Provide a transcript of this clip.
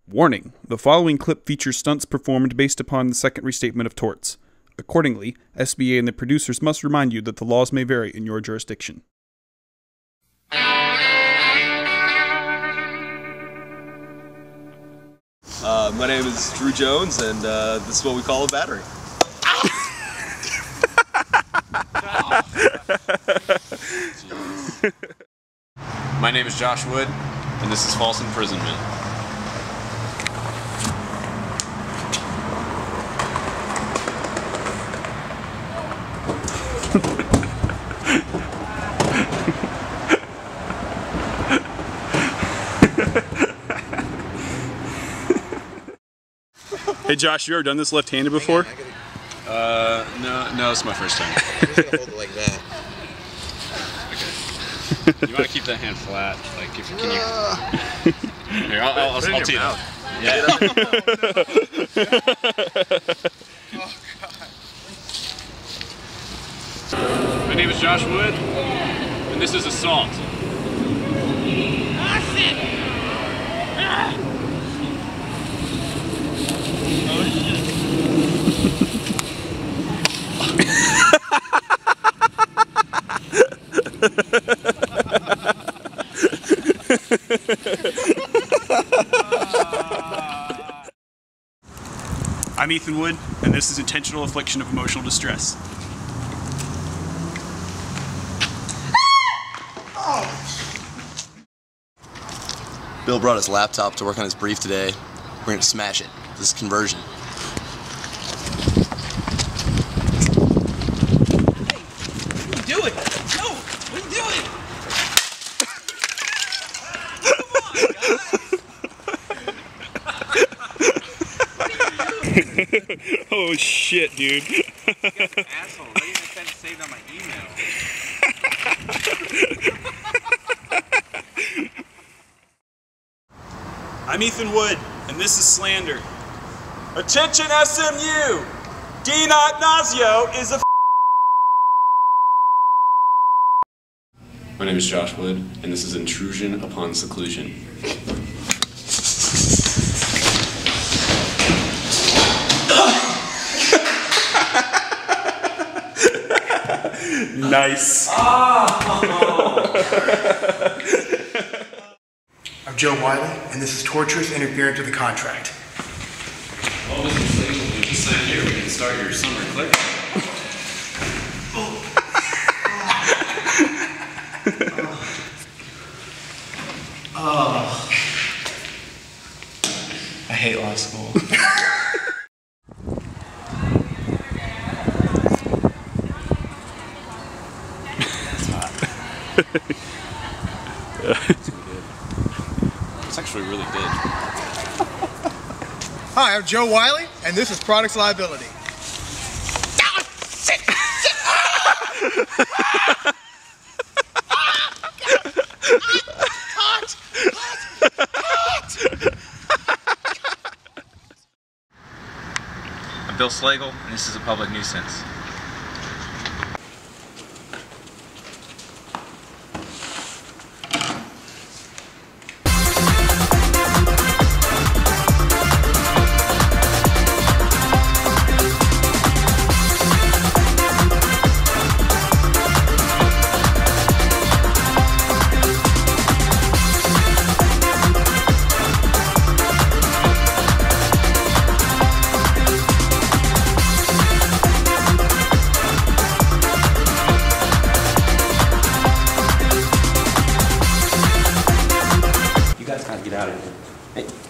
Warning: the following clip features stunts performed based upon the second restatement of torts. Accordingly, SBA and the producers must remind you that the laws may vary in your jurisdiction. My name is Drew Jones, and this is what we call a battery. My name is Josh Wood, and this is false imprisonment. Hey Josh, you ever done this left-handed before? No, it's my first time. I'm just gonna hold it like that. Okay. You want to keep that hand flat, like if you can. Here, I'll tee it up. Yeah. Oh God. My name is Josh Wood, and this is assault. Ah, shit! Ah! Oh, shit. I'm Ethan Wood, and this is intentional infliction of emotional distress. Bill brought his laptop to work on his brief today. We're gonna smash it. This is conversion. Hey, what are you doing? No, what are you doing? Oh shit, dude. You guys are assholes. I even had it saved on my email. I'm Ethan Wood, and this is slander. Attention SMU! D. Nazio is a My name is Josh Wood, and this is intrusion upon seclusion. Nice. I'm Joe Wiley, and this is torturous interference with the contract. Well, Mr. Slade, when you sign here, we can start your summer clip. I hate law school. It's actually really good. Hi, I'm Joe Wiley, and this is Products Liability. I'm Bill Slagle, and this is a public nuisance. You guys gotta get out of here. Hey.